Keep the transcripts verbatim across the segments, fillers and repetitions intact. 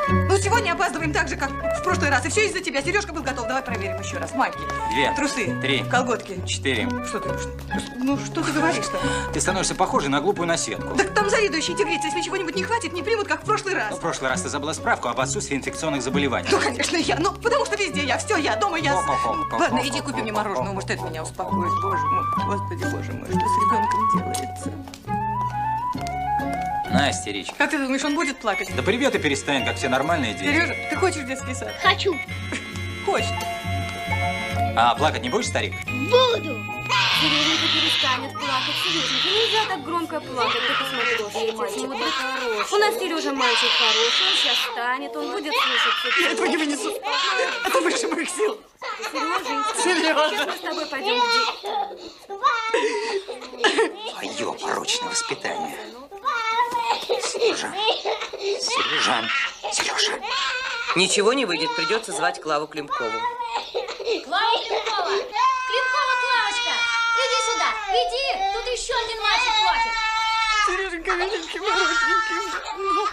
Ну, сегодня опаздываем так же, как в прошлый раз. И все из-за тебя. Сережка был готов. Давай проверим еще раз. Майки. Две. Трусы. Три. Колготки. Четыре. Что ты, ну, что ты говоришь-то? Ты становишься похожей на глупую наседку. Так там заведующие тигрицы. Если чего-нибудь не хватит, не примут, как в прошлый раз. Ну, в прошлый раз ты забыла справку об отсутствии инфекционных заболеваний. Ну, конечно, я. Ну, потому что везде я. Все, я. Дома я. Ко-ко-ко. Ладно, иди купи мне мороженое. Может, это меня успокоит. Боже мой. Господи, боже мой. Что с ребенком делается? На, истеричка. Как ты думаешь, он будет плакать? Да привет и перестань, как все нормальные дети. Сережа, ты хочешь детский сад? Хочу. Хочешь. А плакать не будешь, старик? Буду. Сереженька перестанет плакать. Сереженька, нельзя так громко плакать. Ты посмотри, мальчик хороший. У нас Сережа мальчик хороший, он сейчас встанет, он будет слушаться. Я этого не вынесу. Это выше моих сил. Сереженька, Сережа. сейчас мы с тобой пойдем где... Твое порочное воспитание. Сережа. Сережа. Сережа. Ничего не выйдет, придется звать Клаву Климкову. Клава Климкова! Климкова, Клавочка! Иди сюда! Иди! Тут еще один мальчик плачет! Сереженька, миленький, хорошенький.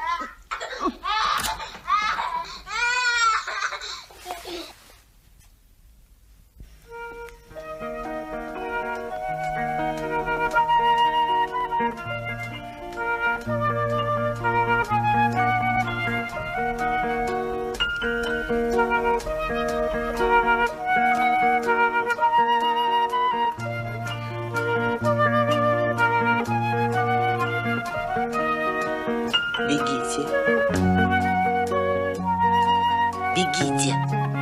Бегите. Бегите.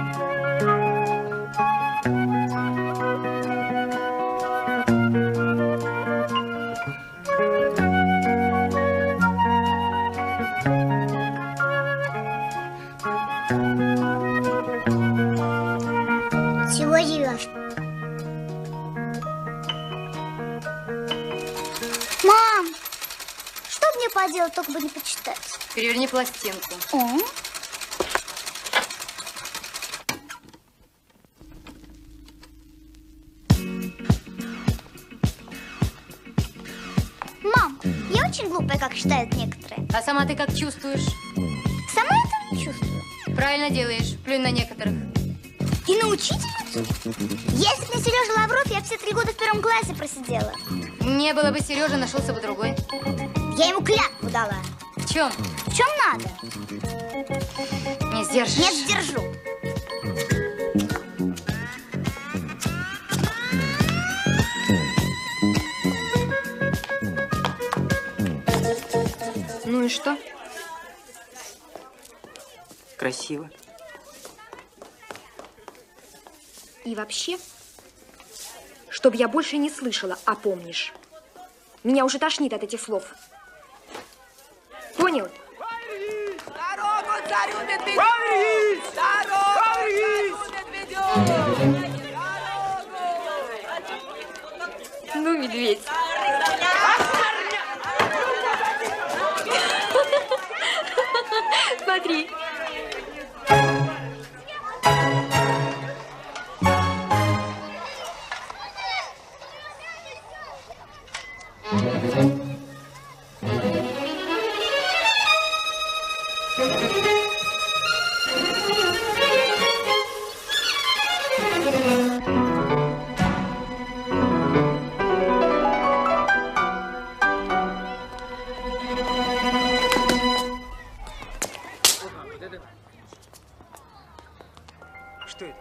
Чего живешь? Мам, что мне поделать, только бы не почитать? Переверни пластинку. О? Мам, я очень глупая, как считают некоторые. А сама ты как чувствуешь? Сама этого не чувствую. Правильно делаешь. Плюнь на некоторых. И на учительницу? Если бы не Сережа Лавров, я все три года в первом классе просидела. Не было бы Сережа, нашелся бы другой. Я ему клятву дала. В чем? В чем надо? Не сдержишь. Нет, сдержу. Ну и что? Красиво. И вообще, чтоб я больше не слышала, а помнишь. Меня уже тошнит от этих слов. Понял? Дорогу царю медведю! Дорогу царю медведю! Ну, медведь. Смотри. Что это?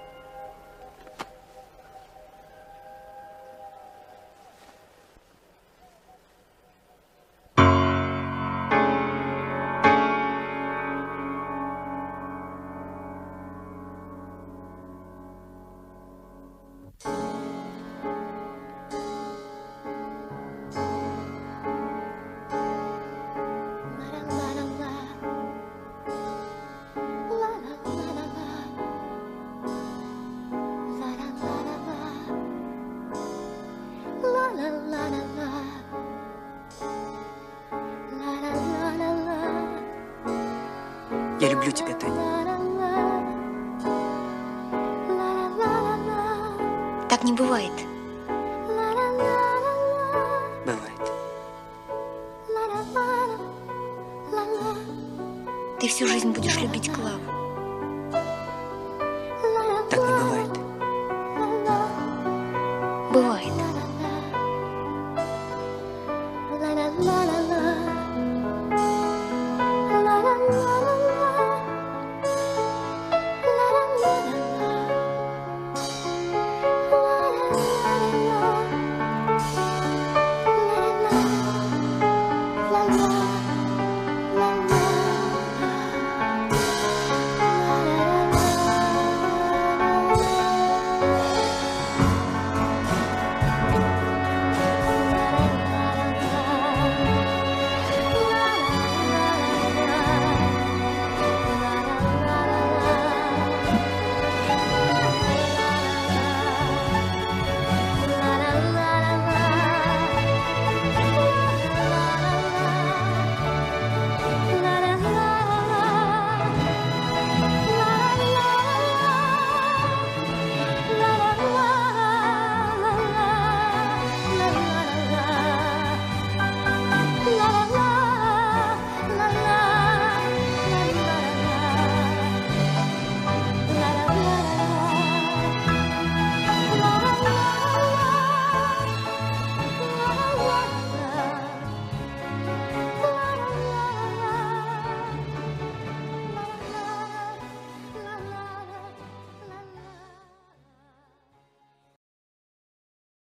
Я люблю тебя, Таня. Так не бывает. Бывает. Ты Ты всю жизнь будешь любить Клаву.